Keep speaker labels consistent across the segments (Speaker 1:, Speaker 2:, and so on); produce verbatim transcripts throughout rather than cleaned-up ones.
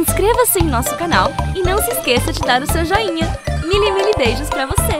Speaker 1: Inscreva-se em nosso canal e não se esqueça de dar o seu joinha. Mil e mil beijos pra você!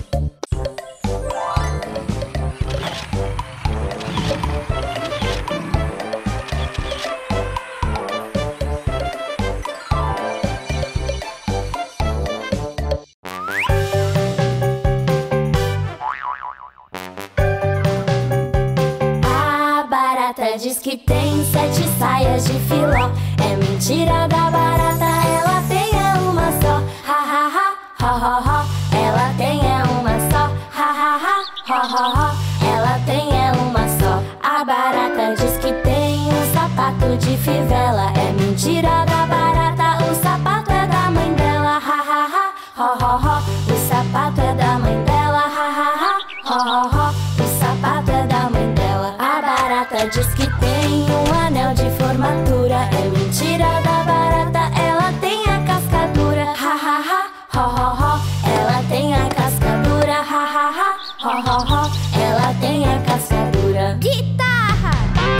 Speaker 2: Diz que tem sete saias de filó. É mentira da barata, ela tem é uma só. Ha ha ha, ho ho ho. Ela tem é uma só. Ha ha ha, ho ho ho. Ela tem é uma só. A barata diz que tem um sapato de fivela. É mentira da barata, o sapato é da mãe dela. Ha ha ha, ho ho ho. O sapato é da mãe dela. Ha ha ha, ho ho ho. O sapato é da mãe dela. A barata diz que tem um anel de formatura. É mentira da barata, ela tem a cascadura. Ha ha ha, ho ho ho. Ela tem a cascadura. Ha ha ha, ho ho ho. Ela tem a cascadura.
Speaker 3: Guitarra!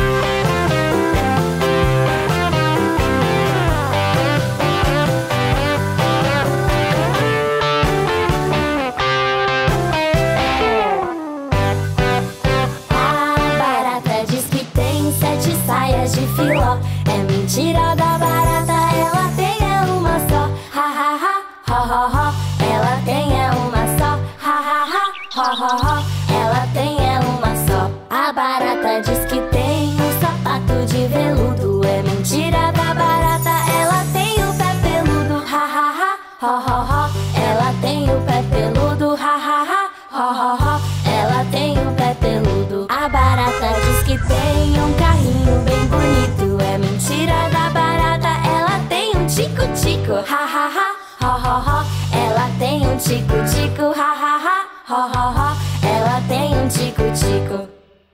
Speaker 2: Saias de filó. É mentira da barata, ela tem é uma só. Ha ha ha, ho ho ho. Ela tem é uma só. Ha ha ha, ho ho ho. Ela tem é uma só. A barata diz que tem um sapato de veludo. É mentira da barata, ela tem o pé peludo. Ha ha ha, ho ho ho. Ela tem o pé peludo. Ha ha ha, ho ho ho. Ela tem o pé peludo. A barata diz que tem um carrinho bem bonito. É mentira da barata, ela tem um tico-tico. Ha ha ha, ho ho ho. Ela tem um tico-tico. Ha ha ha, ho ho ho. Ela tem um tico-tico.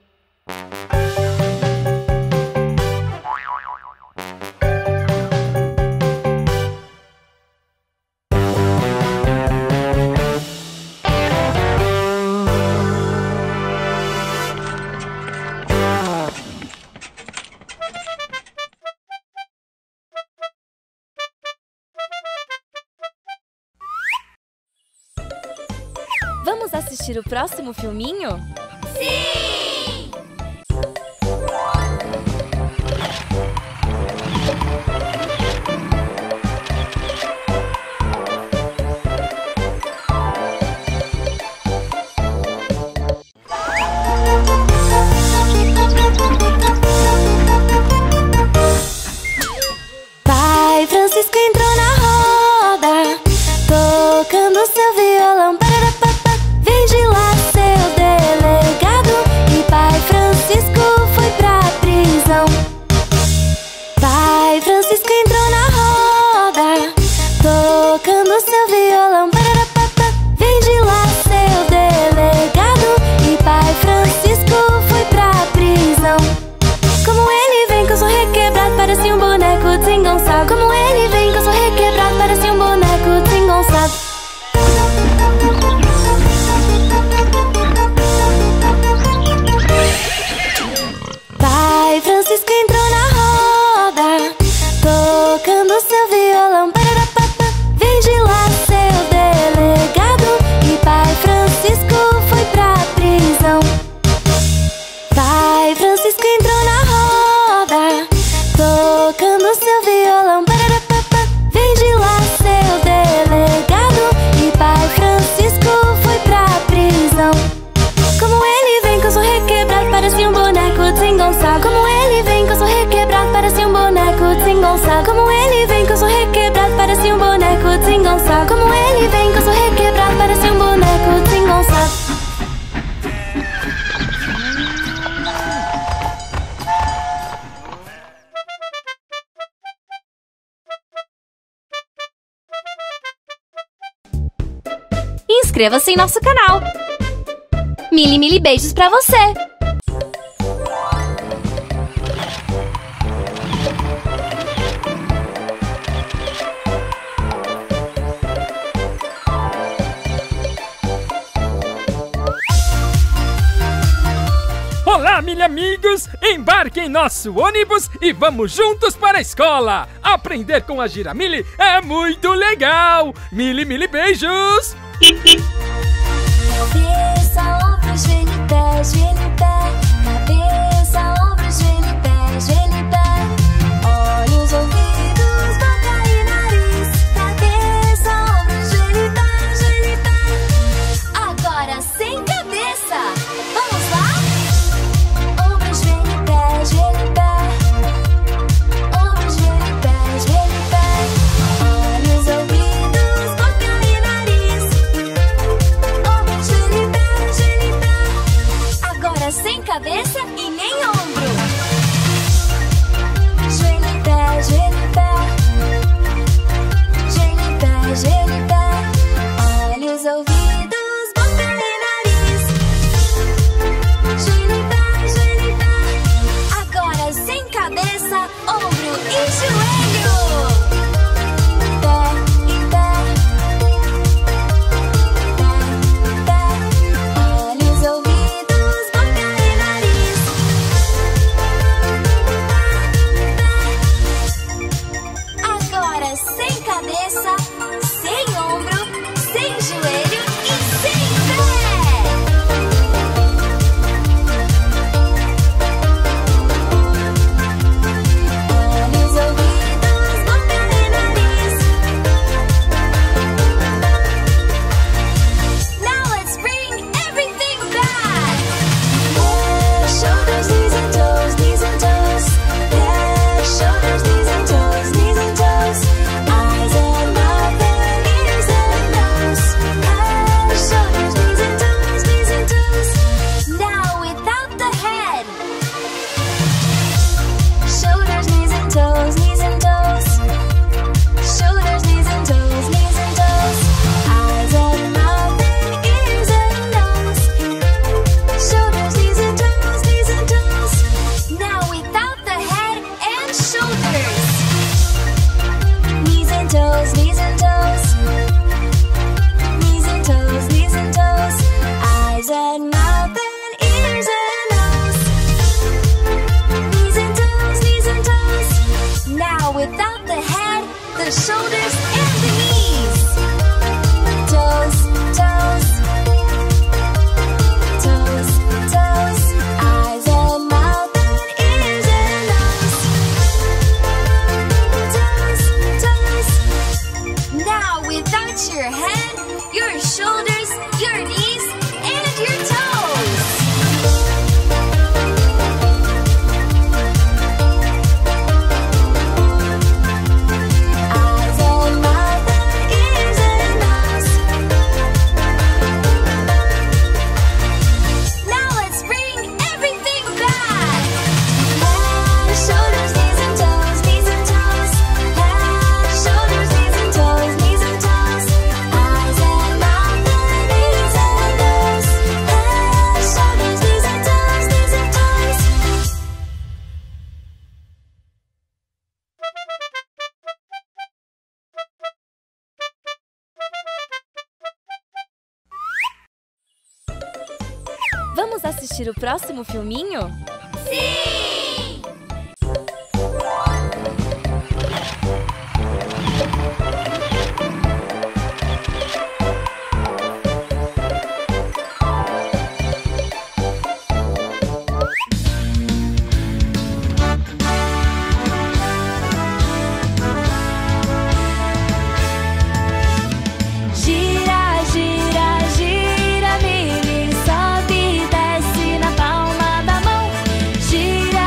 Speaker 1: Vamos assistir o próximo filminho?
Speaker 3: Sim!
Speaker 2: Pai Francisco entrou na roda, tocando seu violão. Vem de lá, seu delegado. E Pai Francisco foi pra prisão. Pai Francisco entrou na roda, tocando seu violão. Vem de lá, seu delegado. E Pai Francisco foi pra prisão. Como ele vem com o som requebrado, parece um boneco desengonçado. Como ele vem com o som requebrado, parece um boneco desengonçado. Pai Francisco entrou na roda, tocando seu violão. Vem de lá, seu delegado. E Pai Francisco foi pra prisão. Pai Francisco entrou na roda, tocando seu violão. Vem de lá, seu delegado. E Pai Francisco foi pra prisão. Como ele vem com o som requebrado, parece um boneco desengonçado. Como ele vem com o som requebrado, parece um boneco desengonçado. Como ele vem com o som requebrado, parece um boneco desengonçado. Como ele vem com o som requebrado, parece um boneco desengonçado.
Speaker 1: Inscreva-se em nosso canal. Mil e mil beijos pra você!
Speaker 4: Olá, milha amigos, embarquem em nosso ônibus e vamos juntos para a escola. Aprender com a Giramille é muito legal. Mili, mili, beijos.
Speaker 2: Cabeça, ombro, joelho e pé, joelho e pé. Cabeça, ombro, joelho e pé, joelho e pé. Olhos, ouvidos, boca e nariz. Cabeça, ombro, joelho e pé, joelho e pé. Agora sem cabeça. Vamos lá? Ombro, joelho e pé, joelho e pé. Ombro, joelho e pé, joelho e pé. Olhos, ouvidos, boca e nariz. Ombro, joelho e pé, joelho e pé. Agora sem cabeça e nem ombro. Joelho e pé, joelho e pé. Joelho e pé, joelho e pé. Olhos, ouvidos, boca e nariz. Joelho e pé, joelho e pé. Agora sem cabeça, ombro e joelho. Pé e pé. Pé e pé. Olhos, ouvidos, boca e nariz. Agora sem cabeça, sem ombro, sem joelho e sem pé. Olhos, ouvidos, boca e nariz. Now let's bring everything back. Head, shoulders, knees and toes, knees and toes. Head, shoulders, knees and toes, knees and toes. Eyes and mouth and ears and nose. Head, shoulders, knees and toes, knees and toes. Now without the head. Shoulders, knees and toes, knees and toes. Shoulders, knees and toes, knees and toes. Eyes and mouth and ears and nose. Shoulders, knees and toes, knees and toes. Now without the head and shoulders. Knees and toes, knees and toes. Knees and toes, knees and toes. Eyes and mouth and ears and nose. Knees and toes, knees and toes. Now without the head, the shoulders and the knees. Toes, toes. Toes, toes. Eyes and mouth and ears and nose. Toes, toes. Now without your head, your shoulders, your knees, and your toes. Eyes and mouth and ears and nose. Now let's bring everything back. Head, shoulders, knees and toes, knees and toes. Head, shoulders, knees and toes, knees and toes. Eyes and mouth and ears and nose. Head, shoulders, knees and toes, knees and toes.
Speaker 1: Vamos assistir o próximo filminho?
Speaker 3: Sim!
Speaker 2: Gira, gira, gira, Mili, sobe e desce na palma da mão. Gira,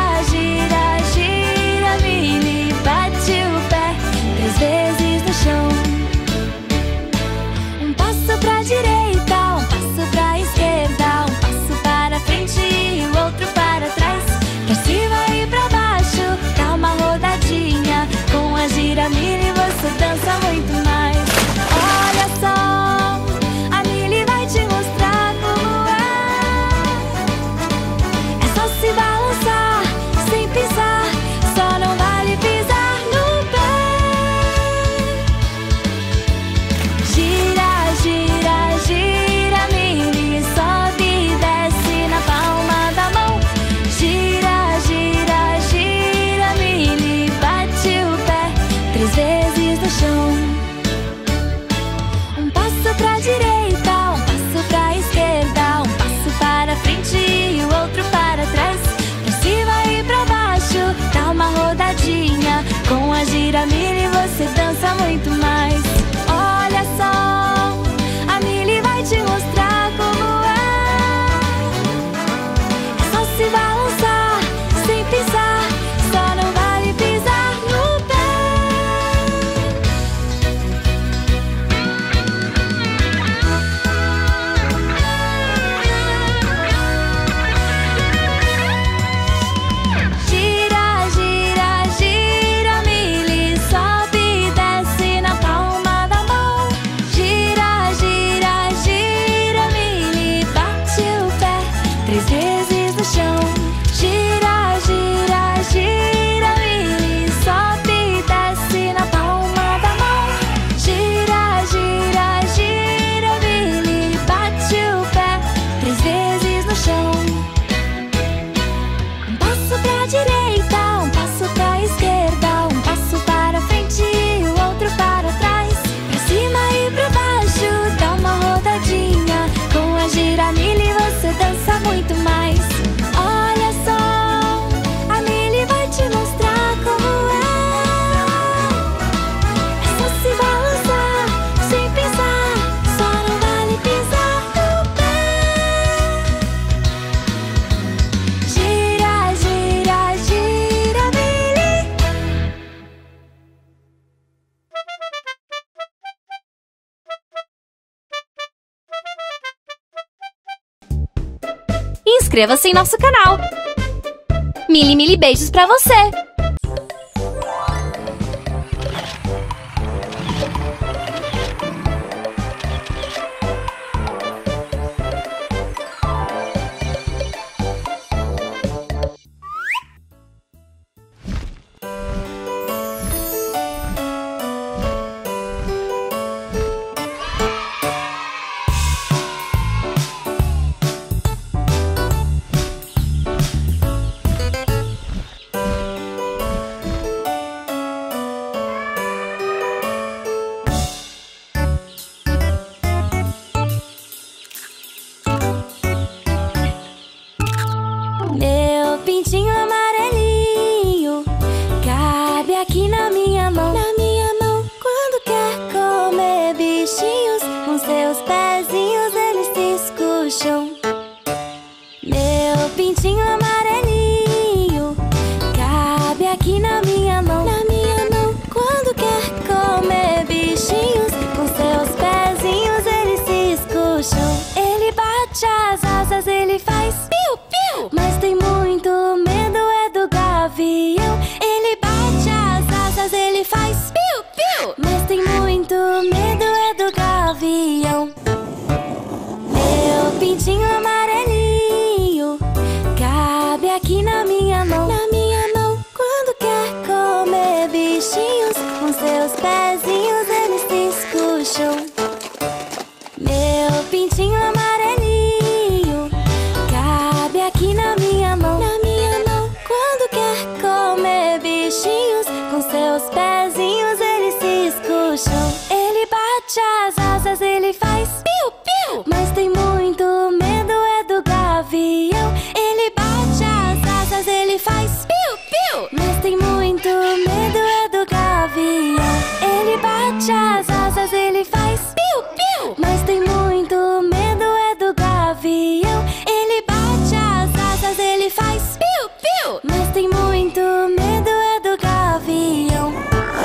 Speaker 1: Inscreva-se em nosso canal. Mili, mili beijos pra você!
Speaker 2: Meu pintinho amarelinho cabe aqui na minha mão, na minha mão. Quando quer comer bichinhos, com seus pezinhos eles se escucham. Meu pintinho amarelinho cabe aqui na minha mão, na minha mão. Quando quer comer bichinhos, com seus pezinhos eles se escucham. Ele bate as asas, ele faz piu, piu, mas tem muito medo é do gavião. Ele bate as asas, ele faz piu, piu, mas tem muito medo é do gavião. Meu pintinho amarelinho cabe aqui na minha mão, na minha mão. Quando quer comer bichinhos, com seus pezinhos eles se escucham. Meu pintinho amarelinho cabe aqui na minha mão, na minha mão. Quando quer comer bichinhos, com seus pezinhos eles se escucham. Ele bate as asas, ele faz piu, piu, mas tem muito medo é do gavião. Ele bate as asas, ele faz piu, piu, mas tem muito medo é do gavião. Ele bate as asas, ele faz piu, piu, mas tem muito medo é do gavião. Ele bate as asas, ele faz piu, piu, mas tem muito medo é do gavião.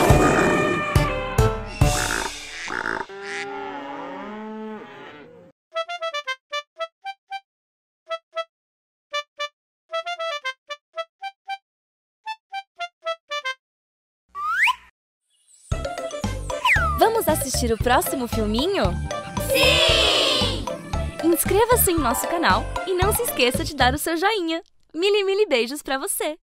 Speaker 1: Vamos assistir o próximo filminho?
Speaker 3: Sim!
Speaker 1: Inscreva-se em nosso canal e não se esqueça de dar o seu joinha. Mili, mili beijos pra você!